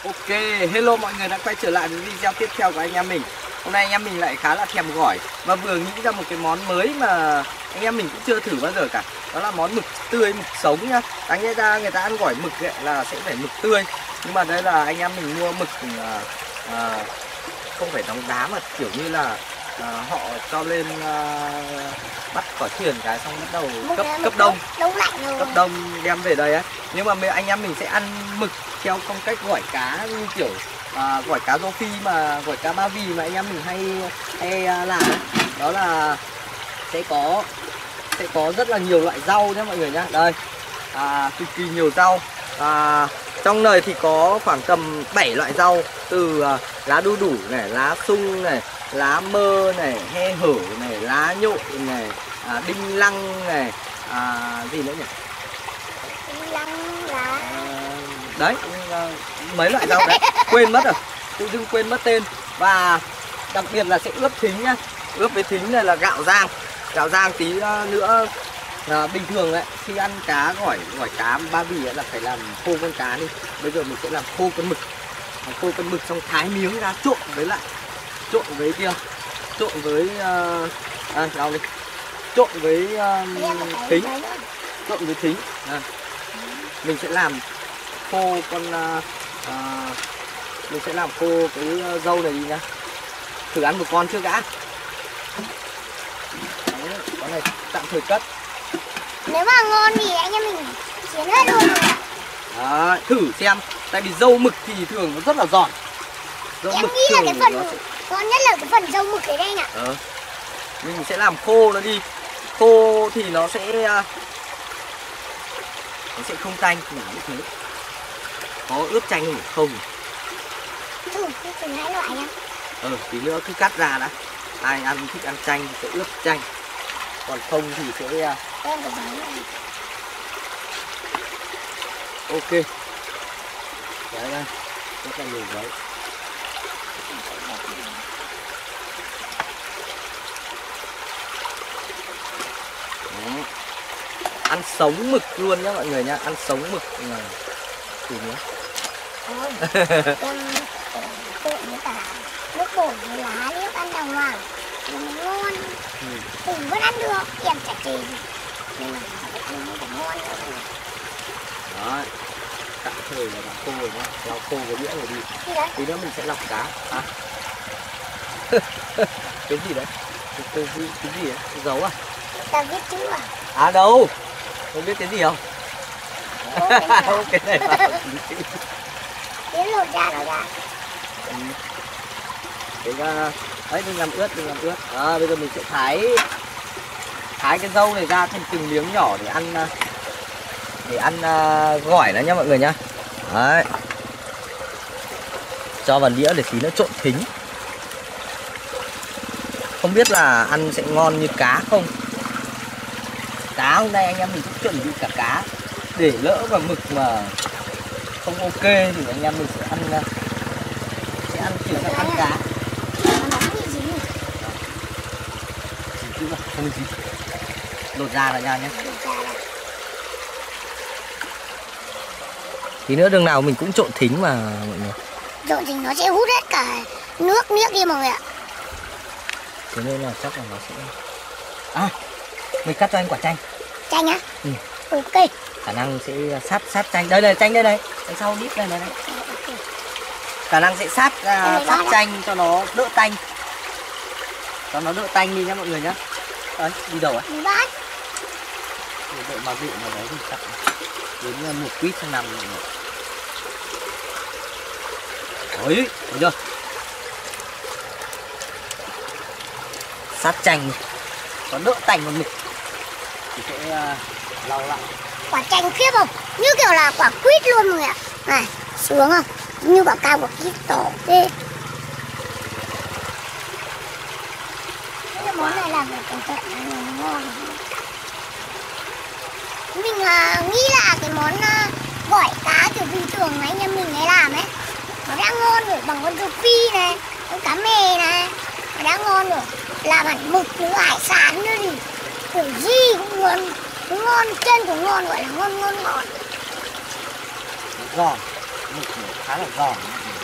Ok, hello mọi người đã quay trở lại với video tiếp theo của anh em mình. Hôm nay anh em mình lại khá là thèm gỏi và vừa nghĩ ra một cái món mới mà anh em mình cũng chưa thử bao giờ cả. Đó là món mực tươi, mực sống nhá. Đáng nhẽ ra người ta ăn gỏi mực ấy là sẽ phải mực tươi. Nhưng mà đây là anh em mình mua mực không phải đóng đá mà kiểu như là họ cho lên bắt quả thuyền cái xong bắt đầu cấp đông cấp đông đem về đây á. Nhưng mà anh em mình sẽ ăn mực theo phong cách gỏi cá như kiểu gỏi cá rô phi mà gỏi cá ba vì mà anh em mình hay làm ấy. Đó là sẽ có rất là nhiều loại rau nhé mọi người nhá. Đây cực kỳ nhiều rau. Trong này thì có khoảng tầm 7 loại rau, từ lá đu đủ này, lá sung này, lá mơ này, he hở này, lá nhội này, đinh lăng này, gì nữa nhỉ? Đinh lăng, lá đấy, mấy loại rau đấy, quên mất rồi, tự dưng quên mất tên. Và đặc biệt là sẽ ướp thính nhá. Ướp với thính này là gạo rang tí nữa. Bình thường ấy, khi ăn cá gỏi cá ba vì là phải làm khô con cá đi. Bây giờ mình sẽ làm khô con mực. Khô con mực xong thái miếng ra trộn với thính. Mình sẽ làm khô cái dâu này đi nhá. Thử ăn một con trước đã. Đấy, con này tạm thời cất. nếu mà ngon thì anh em mình chiến hết luôn rồi. Đấy, thử xem. Tại vì dâu mực thì thường nó rất là giòn. Em nghĩ là cái phần ngon nhất là cái phần dâu mực ở đây nè. Mình sẽ làm khô nó đi. Khô thì nó sẽ không tanh như thế. Có ướp chanh không? Không. Thử hai loại nha. Tí nữa cứ cắt ra đã. Ai ăn thích ăn chanh thì sẽ ướp chanh. Còn không thì sẽ em có bánh này. ok. Đấy đây, rất là nhiều giấy. Ăn sống mực luôn nhá mọi người nhá, ăn sống mực là gì nữa? Em trộn với cả nước bột với lá liếc ăn đàng hoàng, ngon. Mình vẫn ăn được, em chả chê gì. Nhưng mà phải ăn nó còn ngon nữa. Đấy, tạm thời là làm khô rồi nhá, lau khô cái đĩa rồi đi. Tí nữa mình sẽ lọc cá. Cái gì đấy? Cái gì đấy? Cái dấu à? Ta viết chữ à? À đâu? Không biết cái gì không? Cái này là Tiến lột ra rồi ra. Đấy, đừng làm ướt. Bây giờ mình sẽ thái cái dâu này ra thành từng miếng nhỏ để ăn gỏi nó nhá mọi người nhá. Đấy. Cho vào đĩa để tí nữa trộn thính. Không biết là ăn sẽ ngon như cá không. Cá hôm nay anh em mình cũng chuẩn bị cả cá. Để lỡ và mực mà không ok thì anh em mình sẽ ăn kiểu là ăn cá. Không gì. Lột ra là nha nhé. Tí nữa đường nào mình cũng trộn thính mà mọi người. Trộn thính nó sẽ hút hết cả nước miếc đi mọi người ạ. Thế nên là chắc là nó sẽ... mình cắt cho anh quả chanh. Chanh á? Ok. Khả năng sẽ sát chanh. Đây này, chanh đây này. Đằng sau đít đây này. Khả năng sẽ sát chanh cho nó đỡ tanh. Cho nó đỡ tanh đi nhá mọi người nhá. Đấy, đi đâu ấy? Đi bát. Đợi mà vị mà đấy thì chắc đến 1 quýt trong năm mọi người. Đấy, thấy chưa? Sát chanh có đỡ tanh hơn mực thì sẽ lau lại. Quả chanh khiếp không? Như kiểu là quả quýt luôn mọi người ạ. Này, sướng không? Như quả cao quả quýt to ghê. Cái món này làm phải cẩn thận ngon. Mình nghĩ là cái món gỏi cá kiểu bình thường mà anh em mình hay làm ấy, nó đã ngon rồi, bằng con rô phi này, con cá mè này, nó đã ngon rồi. Làm hẳn mực nữa, hải sản nữa thì kiểu gì cũng ngon, chân cũng ngon, gọi là ngon. Giòn mực này. khá là giòn.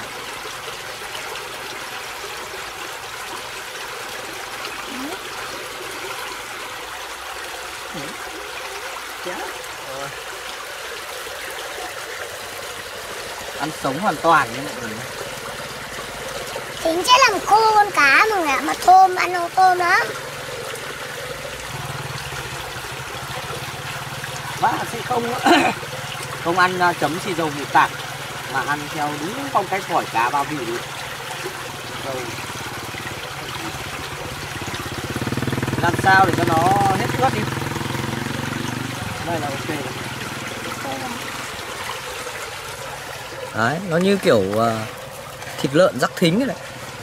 Ăn sống hoàn toàn như mọi người. Tính sẽ làm khô con cá mọi người ạ, mà thơm, ăn nó thơm lắm. Và sẽ không không ăn chấm xì dầu mù tạt, mà ăn theo đúng phong cách gỏi cá Ba Vì đi. Làm sao để cho nó hết ướt đi. Đây là ok rồi. Đấy, nó như kiểu thịt lợn rắc thính này.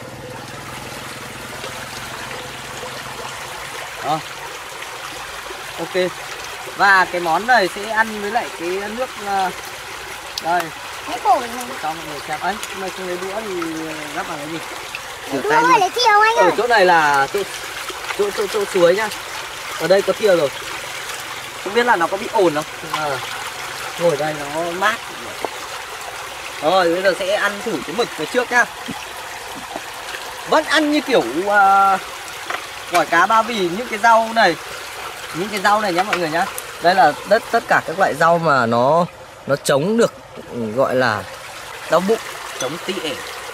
Đó. Ok. Và cái món này sẽ ăn với lại cái nước đây. Cái cổ này. Cho mọi người xem ấy, mà không lấy đũa thì gắp vào cái gì? Đũa ơi, lấy thìa anh ơi. Ở chỗ này là chỗ suối nhá. Ở đây có thìa rồi. Không biết là nó có bị ồn không? Ngồi đây nó mát. Rồi bây giờ sẽ ăn thử cái mực cái trước nhá. Vẫn ăn như kiểu gỏi cá Ba Vì, những cái rau này. Những cái rau này nhá mọi người nhá. Đây là tất cả các loại rau mà nó chống được, gọi là đau bụng, chống tị ể.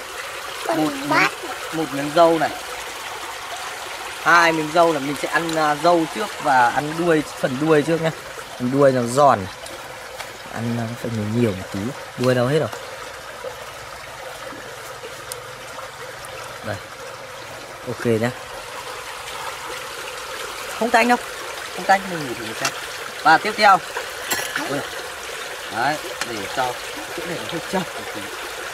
Một miếng dâu này, 2 miếng dâu là mình sẽ ăn dâu trước và ăn đuôi, phần đuôi trước nhá. Phần đuôi nó giòn, ăn nó phải nhiều một tí. Đuôi đâu hết rồi. Đây, ok nhá. Không tanh đâu, không tanh, mình nghỉ thử xem. Và tiếp theo đấy, để cho chỗ này nó hơi chậm một tí.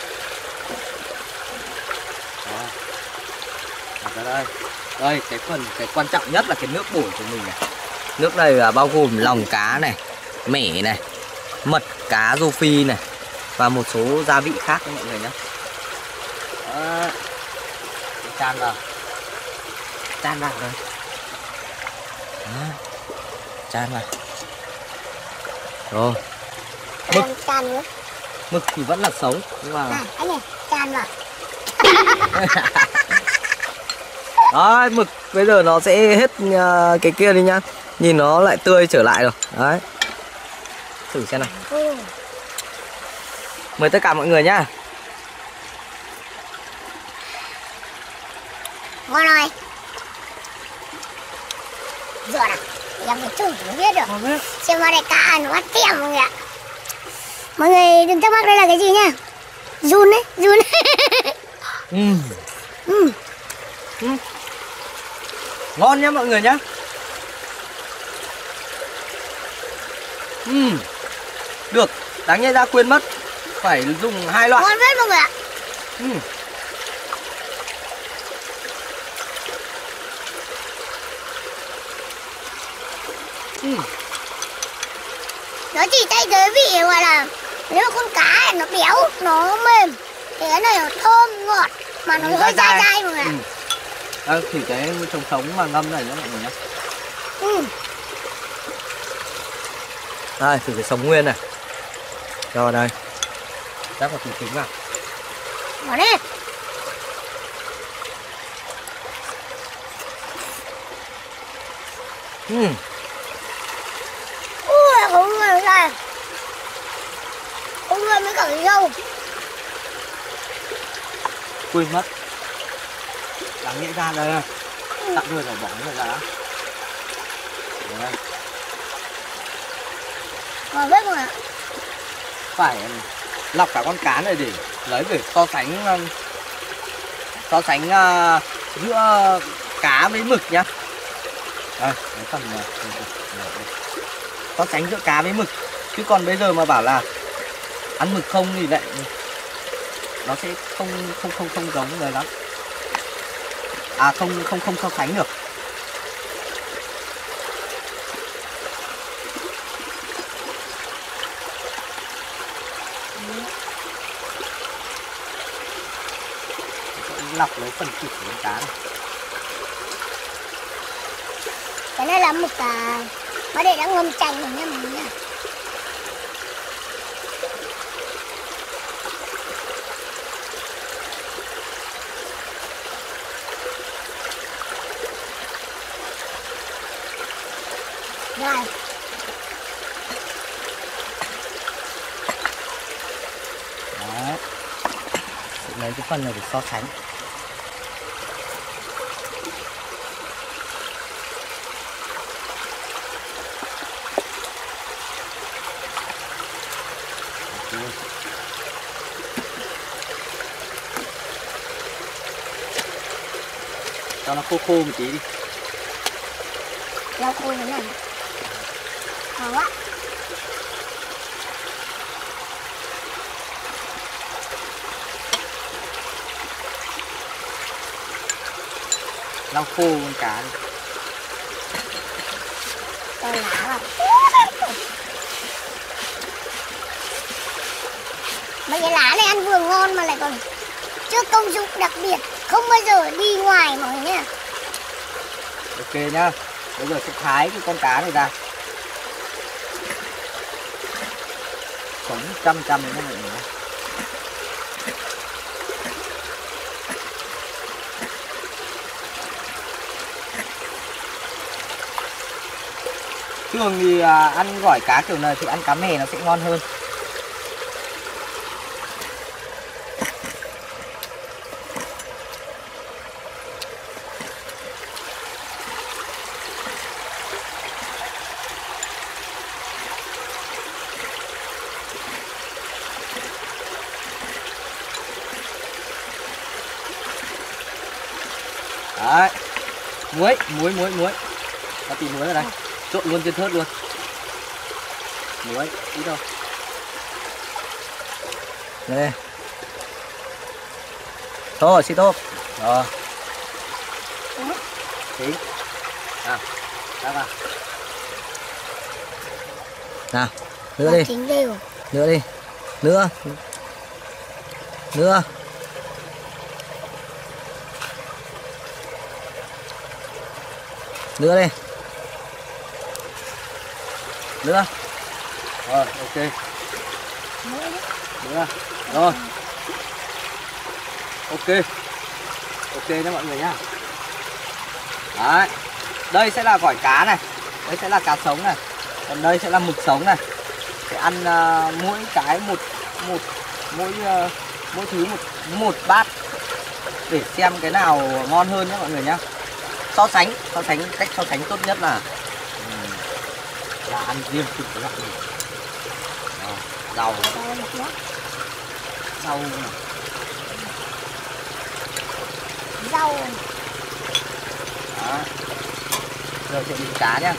Đó, đặt ra đây. Đây, cái quan trọng nhất là cái nước bổi của mình này. Nước này là bao gồm lòng cá này, mẻ này, mật cá rô phi này, và một số gia vị khác đấy mọi người nhé. Chan vào đây. Đó. Chan vào. Rồi. Mực thì vẫn là sống, nhưng mà anh này, chan vào. Đấy, mực bây giờ nó sẽ hết cái kia đi nhá. Nhìn nó lại tươi trở lại rồi. Đấy. Thử xem nào. Mời tất cả mọi người nhá. Ngon rồi. Rồi nào, em phải thử mới biết được. Xem vào đây cá nó bắt tem mọi người ạ. Mọi người đừng thắc mắc đây là cái gì nhá. Run đấy, run. Ngon nhá mọi người nhá. Được, đáng nhẽ ra quên mất phải dùng 2 loại. Ngon phết mọi người ạ. Nó chỉ thay cái vị gọi là nếu mà con cá nó béo, nó mềm thì cái này nó thơm ngọt mà nó hơi dai dai mọi người ạ. Thử cái trống sống mà ngâm này nhá mọi người nhá. Đây, thử cái sống nguyên này. Cho vào đây. Rắc vào tủ kính vào. Bỏ đi. Ui, không người này. Không người mới cả cái dâu. Quên mất. Đáng nhẽ ra đây. Tặng đưa rồi bỏ rồi ra. Đây. Ngon phết mọi người ạ. Phải lọc cả con cá này để lấy về so sánh giữa cá với mực nhá. Đây, cái phần so sánh giữa cá với mực. Chứ còn bây giờ mà bảo là ăn mực không thì lại nó sẽ không giống người lắm. Không so sánh được. Lọc lấy phần thịt của con cá này. Cái này là mực nó để đã ngâm chanh rồi nha mọi người nha. Này. Đấy. Sẽ lấy cái phần này để so sánh. Cho nó khô khô một tí đi. Lau khô thế này. Ngon quá. Lau khô con cá đi. Cho lá vào. Mấy cái lá này ăn vừa ngon mà lại còn chưa công dụng đặc biệt. Không bao giờ đi ngoài mọi người nhá. Ok nhá. Bây giờ sẽ thái cái con cá này ra. Sống chăm chăm đấy mọi người. Thường thì ăn gỏi cá kiểu này thì ăn cá mè nó sẽ ngon hơn. Đấy. Muối. Có tí muối ở đây. Trộn luôn trên thớt luôn. Muối, ít thôi. Đây. Thôi, xí tôm. Rồi. Tí. Nào, ra vào. Nào, nữa đi. Chính đều. Nữa đi. Nữa. Nữa. Nữa đi. Nữa. Rồi, ok. Nữa. Rồi. Ok. Ok nha mọi người nhá. Đấy. Đây sẽ là gỏi cá này. Đây sẽ là cá sống này. Còn đây sẽ là mực sống này. Sẽ ăn mỗi cái mỗi thứ một bát để xem cái nào ngon hơn nhé mọi người nhá. So sánh cách so sánh tốt nhất là ăn riêng từng cái loại này. Rau Rau. Đó. Giờ chuẩn bị cá nhá.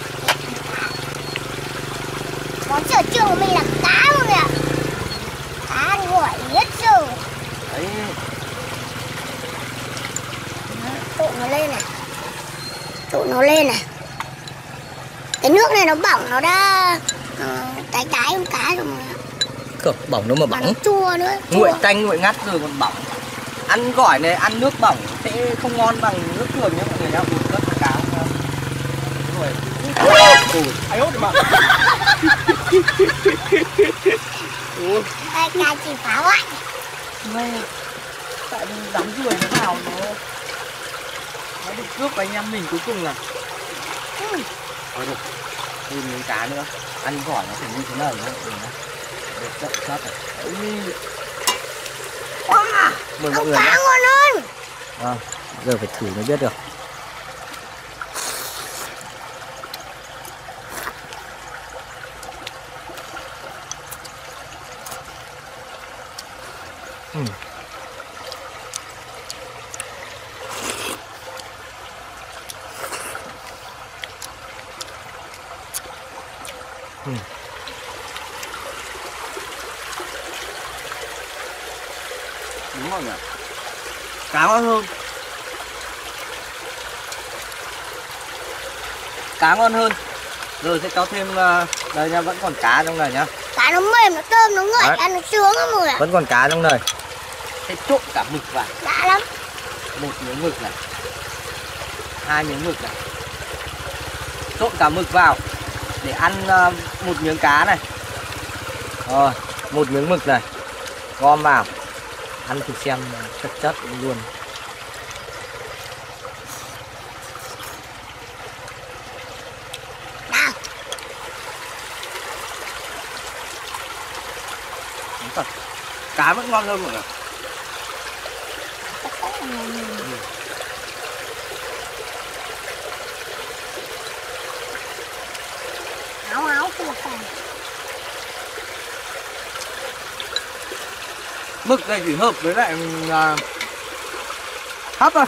Món sở trường của mình là cá luôn nè. Cá gỏi hết rồi. Đấy. Tụi nó lên này. Tụi nó lên này. Cái nước này nó bỏng, nó đã tái con cá rồi mà. Cực bỏng đâu mà bỏng. Nó chua nữa. Nguội tanh nguội ngắt rồi còn bỏng. Ăn gỏi này ăn nước bỏng sẽ không ngon bằng nước thường nhé mọi người nhá. Bùn nước cá rồi. Ai ốt mà. Đây cá chỉ phá hoại. Mày tại vì dám ruồi nó vào nó được cướp với anh em mình cuối cùng là thôi được thêm miếng cá nữa ăn gỏi nó phải như thế này nữa được rất rất rồi. Wow, mời mọi người cá nhé. ngon hơn. Giờ phải thử mới biết được. Đúng rồi nhỉ. Cá ngon hơn. Cá ngon hơn. Rồi sẽ cho thêm đây nha, vẫn còn cá trong này nhá. Cá nó mềm, nó thơm, nó ngậy, ăn nó sướng lắm mọi người ạ. Vẫn còn cá trong này. Sẽ trộn cả mực vào. Đã lắm. Một miếng mực này. 2 miếng mực này. Trộn cả mực vào để ăn một miếng cá này. Rồi, một miếng mực này. Gom vào. Ăn thử xem chất chất luôn. Nào. Cá vẫn ngon hơn mọi người. Áo áo thì phải. Mực này chỉ hợp với lại hấp thôi.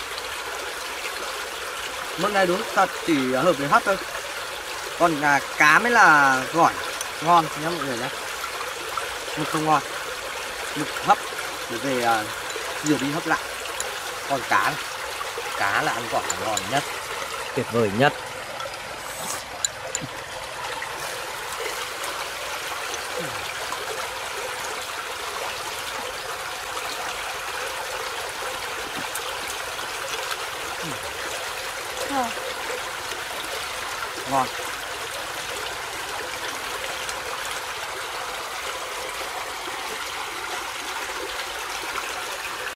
Mực này đúng thật chỉ hợp với hấp thôi. Còn cá mới là gỏi ngon nhá mọi người nhé. Mực không ngon. Mực hấp để về rửa đi hấp lại. Còn cá này, cá là ăn gỏi ngon nhất, tuyệt vời nhất. Ngon.